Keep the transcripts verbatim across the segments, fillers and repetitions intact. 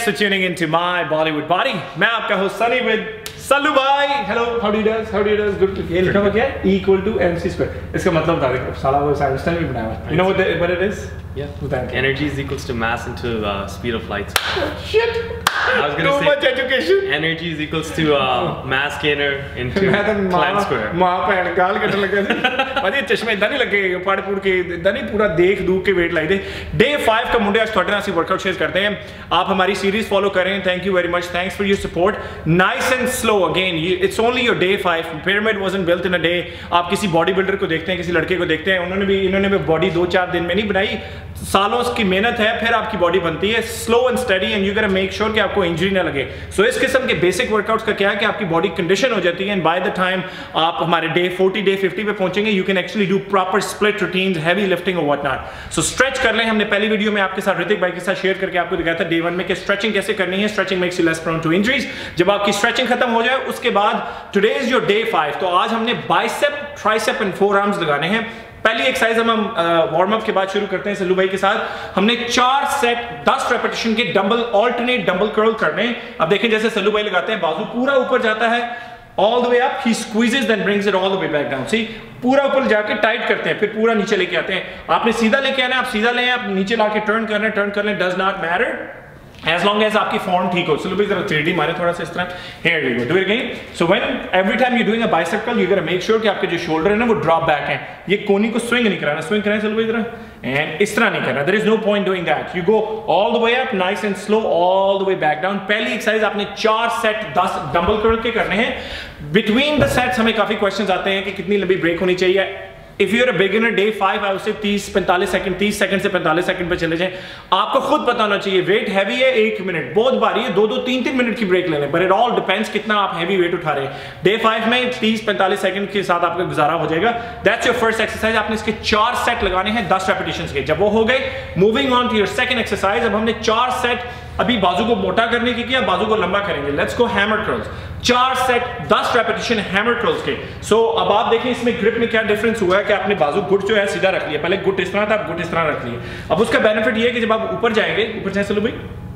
Thanks for tuning into my Bollywood Body. मैं आपका host Sunny with Sallu भाई. Hello, how do you do? How do you do? Good. ये लिखा हुआ क्या है? Equal to mc square. इसका मतलब था देखो साला वो साइंटिस्ट ने बनाया है. You know what the, what it is? Yeah. Energy is equals to mass into uh, speed of light. Oh, shit. I was gonna Too say much education. Energy is equals to uh, mass gainer into Planck square. माँ पैन गाल कटने लगे भाई चश्मे इतना नहीं लगे पढ़ पुढ़ के इतना नहीं पूरा देख दूख के वेट लाई दे. डे फाइव का मुंडे आज थोड़े ना सी वर्कआउट शेयर करते हैं. आप हमारी सीरीज फॉलो करें. Thank you very much. Thanks for your support. Nice and slow again. It's only your day five. Pyramid wasn't built in a day. आप किसी बॉडी बिल्डर को देखते हैं, किसी लड़के को देखते हैं, उन्होंने भी इन्होंने भी बॉडी दो चार दिन में नहीं बनाई, सालों की मेहनत है फिर आपकी बॉडी बनती है. Slow and steady and you gotta make sure कि आपको इंजरी ना लगे. सो so, इस किस्म के बेसिक वर्कआउट्स का क्या है कि आपकी बॉडी कंडीशन हो जाती है एंड बाय द टाइम आप हमारे डे फोर्टी डे फिफ्टी पे पहुंचेंगे you can actually do proper split routines, heavy lifting और व्हाट नॉट. सो स्ट्रेच कर लें. हमने पहली वीडियो में आपके साथ ऋतिक भाई के साथ शेयर करके आपको दिखाया था डे वन में कि स्ट्रेचिंग कैसे करनी है. Stretching makes you less prone to injuries. जब आपकी स्ट्रेचिंग खत्म हो जाए उसके बाद today is your day five. तो आज हमने bicep, tricep and forearms लगाने हैं. पहली एक्सरसाइज हम वार्म अप के बाद शुरू करते हैं सल्लू भाई के साथ. हमने चार सेट दस रेपिटेशन के डंबल ऑल्टरनेट डंबल कर्ल करने. अब देखें जैसे सल्लू भाई लगाते हैं बाजू पूरा ऊपर जाता है all the way up, he squeezes then brings it all the way back down. See, पूरा ऊपर जाके टाइट करते हैं फिर पूरा नीचे लेके आते हैं. आपने सीधा लेके आना है, आप सीधा लें, आप नीचे लाके टर्न करना है, टर्न कर लें, does not matter as long as आपकी फॉर्म ठीक हो. चलो भाई जरा थ्री डी मारे थोड़ा सा इस तरह. Here we go. Do it again. So when every time you're doing a bicep curl, you gotta make sure कि आपके जो शोल्डर है ना वो ड्रॉप बैक है. ये कोनी को स्विंग नहीं कराना. स्विंग कराएं चलो भाई जरा. And इस तरह नहीं करना. There is no point doing that. You go all the way up, nice and slow, all the way back down. पहली एक्सरसाइज आपने चार सेट दस डंबल कर्ल के करने हैं. Between the sets हमें काफी क्वेश्चंस आते हैं कि कितनी लंबी ब्रेक होनी चाहिए. If you're a beginner, day five, I would say तीस पैंतालीस सेकंड, तीस सेकंड से पैंतालीस सेकंड पे चले जाएं. आपको खुद पता होना चाहिए. वेट हैवी है एक मिनट, बहुत भारी है दो दो तीन तीन मिनट की ब्रेक ले लें. बट इट ऑल डिपेंड्स कितना आप हैवी वेट उठा रहे हैं. डे फाइव में तीस पैंतालीस सेकंड के साथ आपका गुजारा हो जाएगा. That's your first exercise. आपने इसके चार सेट लगाने हैं दस रेपिटेशंस के. जब वो हो गए, moving on to your second exercise. अब हमने चार सेट अभी बाजू को मोटा करने की किया, बाजू को लंबा करेंगे. Let's go hammer curls. चार सेट दस रेपिटेशन हैमर कर्ल्स के. सो so, अब आप देखें इसमें ग्रिप में क्या डिफरेंस हुआ है कि आपने बाजू गुट जो है सीधा रख लिया. पहले गुट इस तरह था, अब गुट इस तरह रख लिए. अब उसका बेनिफिट ये है कि जब आप ऊपर जाएंगे, ऊपर जाए चलो भाई,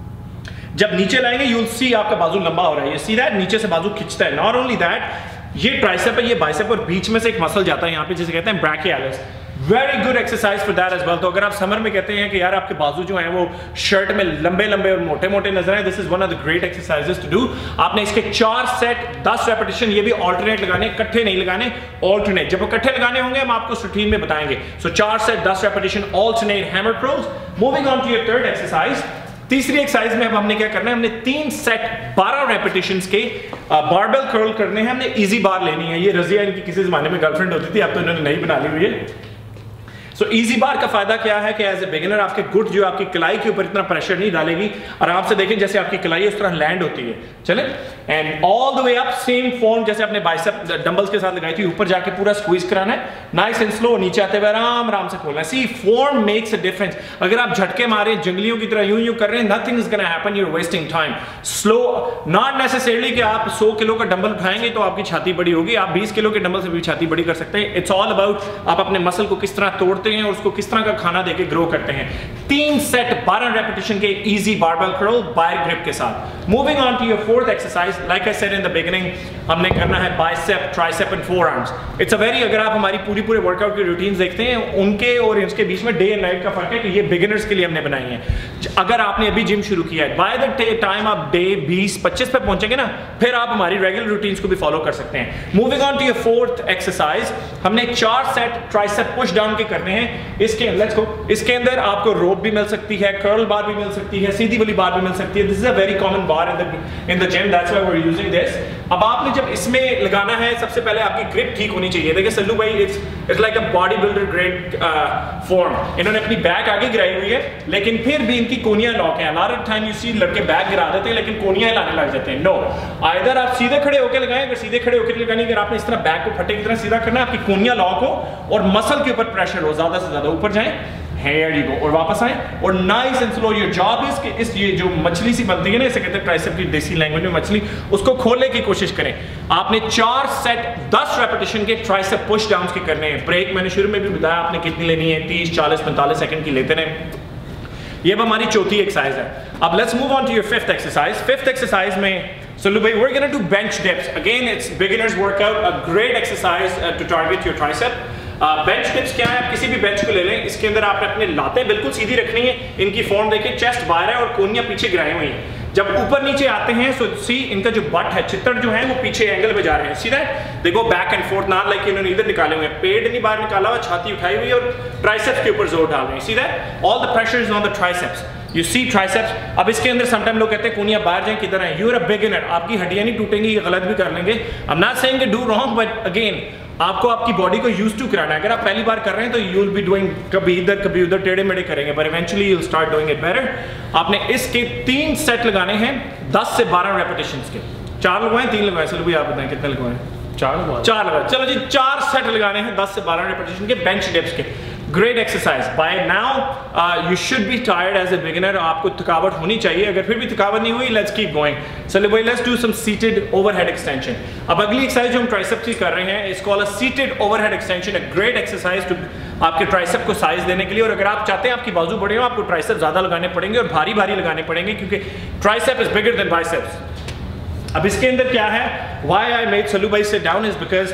जब नीचे लाएंगे यू विल सी आपका बाजू लंबा हो रहा है. ये सी दैट नीचे से बाजू खिंचता है. नॉट ओनली दैट, ये ट्राइसेप है, ये बाइसेप और बीच में से एक मसल जाता है यहाँ पे जिसे कहते हैं brachialis. Very good exercise for that as well. तो अगर आप समर में कहते हैं कि यार आपके बाजू जो हैं वो शर्ट में लंबे लंबे और मोटे मोटे नजर आए, this is one of the great exercises to do. आपने इसके चार सेट दस रेपिटेशन ये भी ऑल्टरनेट लगाने, इकट्ठे नहीं लगाने, ऑल्टरनेट. जब वो इकट्ठे लगाने होंगे हम आपको रूटीन में बताएंगे. सो चार सेट दस repetition alternate hammer curls. Moving on to your third exercise. तीसरी एक्सरसाइज में अब हमने क्या करना है, हमने तीन सेट बारह रेपिटेशंस के बारबेल कर्ल करने हैं. हमने इजी बार लेनी है. ये रजिया इनकी किसी जमाने में गर्लफ्रेंड होती थी, अब तो इन्होंने नई बना ली हुई है. सो so, इजी बार का फायदा क्या है कि एज ए बिगिनर आपके गुट जो आपकी कलाई के ऊपर इतना प्रेशर नहीं डालेगी. आराम से देखें जैसे आपकी कलाई उस तरह लैंड होती है. चले and all the way up, same form जैसे आपने बाइसेप डंबल्स के साथ लगाई थी. ऊपर जाके पूरा स्क्वीज कराना है, नाइस एंड स्लो. नीचे आते हुए आराम आराम से खोलना है. See form makes a difference. अगर आप झटके मारे जंगलियों की तरह यूं यूं कर रहे हैं, nothing is gonna happen. You are wasting time. Slow, not necessarily कि आप सौ किलो का डंबल उठाएंगे तो आपकी छाती बड़ी होगी. आप बीस किलो के डंबल से भी छाती बड़ी कर सकते हैं. इट्स ऑल अबाउट आप अपने मसल को किस तरह तोड़ते हैं और उसको किस तरह का खाना देके ग्रो करते हैं. तीन सेट बारह रेपिटेशन के इजी बारबेल कर्ल बायर ग्रिप के साथ. Moving on to your fourth exercise. Like I said in the beginning, हमने करना है bicep, tricep and forearms. It's a very, अगर आप हमारी पूरी पूरे वर्कआउट की रूटीन्स देखते हैं, उनके और इसके बीच में डे एंड नाइट का फर्क है कि ये बिगिनर्स के लिए हमने बनाई है. अगर आपने अभी जिम शुरू किया है, बाय द टाइम आप डे बीस पच्चीस पे पहुंचेंगे ना, फिर आप हमारी रेगुलर रूटीन्स को भी फॉलो कर सकते हैं. Moving on to your fourth exercise. हमने चार सेट ट्राइसेप पुश डाउन के करने हैं. इसके लेट्स गो. इसके अंदर आपको रोप भी मिल सकती है, कर्ल बार भी मिल सकती है, सीधी वाली बार भी मिल सकती है. This is a very common bar in the in the gym, that's why we are using this. अब आपने जब इसमें लगाना है, सबसे पहले आपकी ग्रिप ठीक होनी चाहिए. देखिए सल्लू भाई, it's it's like a body builder grade form. इन्होंने अपनी बैक आगे गिराई हुई है, लेकिन फिर भी इनकी कोनियां लॉक है. Lot of time you see लड़के बैक गिरा देते हैं लेकिन कोनियां हिलाने लग जाते हैं. नो, आइदर आप सीधे खड़े होकर लगाएं. अगर सीधे खड़े होकर लगानी, अगर आपने इस तरह बैक को फटे की तरह सीधा करना है, आपकी कोनियां लॉक हो और मसल के ऊपर प्रेशर हो, ज्यादा से ज्यादा ऊपर जाएं. Here you go. और वापस आए और nice and slow. Your job is कि इस ये जो मछली सी बनती है ना, इसे कहते हैं ट्राइसेप की देसी लैंग्वेज में मछली, उसको खोलने की कोशिश करें. आपने चार सेट दस रेपिटेशन के ट्राइसेप पुश डाउन्स के करने हैं. ब्रेक मैंने शुरू में भी बताया आपने कितनी लेनी है, तीस चालीस पैंतालीस सेकंड की लेते रहे. ये अब हमारी चौथी एक्सरसाइज है। अब let's move on to your fifth exercise. Fifth exercise में सल्लू भाई we're gonna do bench dips. Again it's beginners workout, a great exercise uh, to target your tricep. Bench dips क्या है, आप किसी भी बेंच को ले लें, इसके अंदर आपने अपने लातें बिल्कुल सीधी रखनी है, इनकी फॉर्म देखिए, चेस्ट बाहर है और कोहनियां पीछे गिराई हुई हैं। जब ऊपर नीचे आते हैं सो सी इनका जो बट है, चित्तड़ जो है वो पीछे एंगल पे जा रहे हैं, see that they go back and forth, not like इन्होंने इधर निकाले हुए हैं, पेट नहीं बाहर निकाला हुआ, छाती उठाई हुई और ट्राइसेप्स के ऊपर जोर डाल रहे हैं, see that all the pressure is on the triceps, you see triceps. अब इसके अंदर समटाइम लोग कहते हैं कोहनियां बाहर जाएं, किधर आए, यू आर अ बिगिनर, आपकी हड्डियां नहीं टूटेंगी, ये गलत भी कर लेंगे, I am not saying do wrong, but again आपको आपकी बॉडी को यूज टू कराना है। अगर आप पहली बार कर रहे हैं तो यू विल बी डूइंग कभी इधर कभी उधर टेढ़े मेढ़े करेंगे, but eventually you will start doing it better. आपने इसके तीन सेट लगाने हैं दस से बारह रेपिटेशंस के। चार लगवाएं, तीन लगवाएं, चलो भी आप बताएं कितने लगवाएं? चार लगवाएं, चार लगवाएं, चलो जी चार सेट लगाने हैं दस से बारह रेपिटेशन के बेंच डिप्स के। Great exercise. By now you should be tired as a beginner, आपको थकावट होनी चाहिए, अगर फिर भी थकावट नहीं हुई लेट्स कीप गोइंग। चलो भाई let's do some seated overhead extension. अब अगली एक्सरसाइज जो हम ट्राइसेप की कर रहे हैं it's called a seated overhead extension, a great exercise to आपके ट्राइसेप को साइज देने के लिए। और अगर आप चाहते हैं आपकी बाजू बड़े हो, आपको ट्राइसेप ज्यादा लगाने पड़ेंगे और भारी भारी लगाने पड़ेंगे, क्योंकि tricep is bigger than biceps. अब इसके अंदर क्या है, व्हाई आई मेड सल्लू भाई sit down is because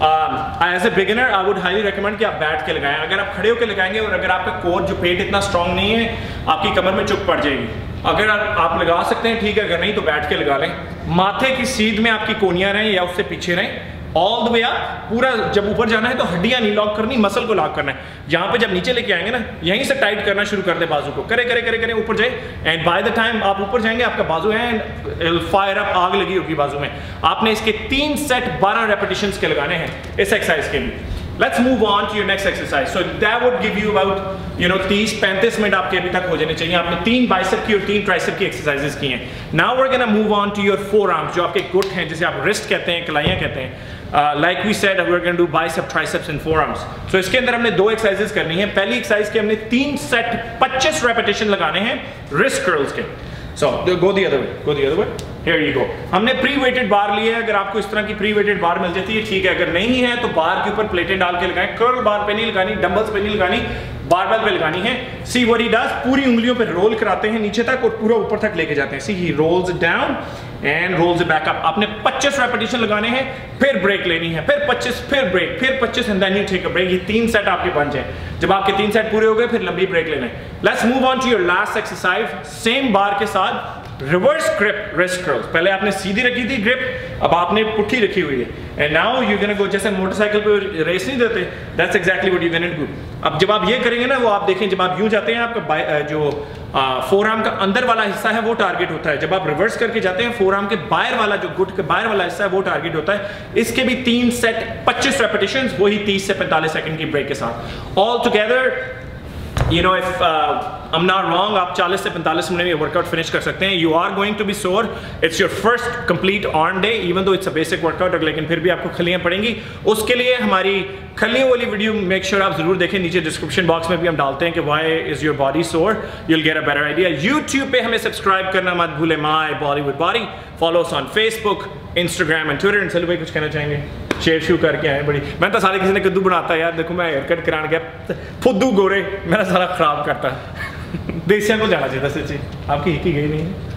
as a beginner I would highly recommend कि आप बैठ के लगाएं। अगर आप खड़े होकर लगाएंगे और अगर आपका कोर जो पेट इतना स्ट्रांग नहीं है, आपकी कमर में चुप पड़ जाएगी। अगर आप, आप लगा सकते हैं ठीक है, अगर नहीं तो बैठ के लगा लें। माथे की सीध में आपकी कोहनियां रहें या उससे पीछे रहें, ऑल द वे अप, पूरा जब ऊपर जाना है तो हड्डियां नहीं लॉक करनी, मसल को लॉक करना है। यहाँ पे जब नीचे लेके आएंगे ना, यहीं से टाइट करना शुरू कर दे बाजू को, करे करे करे करे ऊपर जाए, एंड बाय द टाइम आप ऊपर जाएंगे आपका बाजू है एंड फायर अप, आग लगी होगी बाजू में। आपने इसके तीन सेट बारह रेपिटेशंस के लगाने हैं इस एक्सरसाइज के लिए। Let's move on to your next exercise. So that would give you about you know तीस पैंतीस मिनट आपके अभी तक हो जाने चाहिए। आपने तीन बाइसेप की और तीन ट्राइसेप की एक्सरसाइजेस की हैं। Now we're gonna move on to your forearms, जो आपके गुट हैं, जिसे आप रिस्ट कहते हैं, कलाइयाँ कहते हैं। Like we said we're gonna do bicep, triceps and forearms. So इसके अंदर हमने दो एक्सरसाइजेस करनी है। पहली एक्सरसाइज के हमने तीन सेट पच्चीस रेपिटेशन लगाने हैं रिस्ट कर्ल्स के। So go the other way, go the other way. Here you go. हमने प्री वेटेड बार लिए है, अगर आपको इस तरह की प्री वेटेड बार मिल जाती है ठीक है, अगर नहीं है तो बार के ऊपर प्लेटें डाल के लगाएं। कर्ल बार पे नहीं लगानी, डंबल्स पे नहीं लगानी, बारबेल पे लगानी है। सी व्हाट ही डज, पूरी उंगलियों पे रोल कराते हैं नीचे तक और पूरा ऊपर तक लेके जाते हैं। See he rolls it down and rolls it back up. आपने पच्चीस रेपिटेशन लगाने हैं, फिर ब्रेक लेनी है, फिर पच्चीस, फिर ब्रेक, फिर पच्चीस and then you take a break. ये तीन सेट आपके बन जाए। जब आपके तीन सेट पूरे हो गए फिर लंबी ब्रेक लेना है। Let's move on to your last exercise. Same bar के साथ रिवर्स ग्रिप रिस्ट कर्ल्स। पहले आपने सीधी रखी थी ग्रिप, अब आपने पुट्ठी रखी हुई है and now you gonna go, जैसे मोटरसाइकिल पे रेस नहीं देते, that's exactly what you gonna do. अब जब आप ये करेंगे ना, वो आप देखें जब आप यूं जाते हैं आपका जो फोर आर्म का अंदर वाला हिस्सा है वो टारगेट होता है। जब आप रिवर्स करके जाते हैं फोर आर्म के बाहर वाला जो गुट के बाहर वाला हिस्सा है वो टारगेट होता है। इसके भी तीन सेट पच्चीस रेपिटेशंस, वही तीस से पैंतालीस सेकंड की ब्रेक के साथ। All together you know if uh, I'm not wrong, आप चालीस से पैंतालीस मिनट में वर्कआउट फिनिश कर सकते हैं। You are going to be sore. It's your first complete arm day, even though it's a basic workout, लेकिन फिर भी आपको खलियां पड़ेंगी। उसके लिए हमारी खलियों वाली वीडियो मेक श्योर आप जरूर देखें, नीचे डिस्क्रिप्शन बॉक्स में भी हम डालते हैं कि why is your body sore, you'll get a better idea। YouTube पे हमें सब्सक्राइब करना मत भूलें, My Bollywood Body। Follow us on Facebook, Instagram and Twitter। चलो भाई कुछ कहना चाहेंगे? शेयर शू करके आए बड़ी, मैं तो सारे किसी ने कद्दू बनाता है यार, देखो मैं हेयर कट कराने गया, फुद्दू गोरे मेरा सारा खराब करता है। देसिया को जाना चाहिए सच्ची, आपकी हिकी गई नहीं है।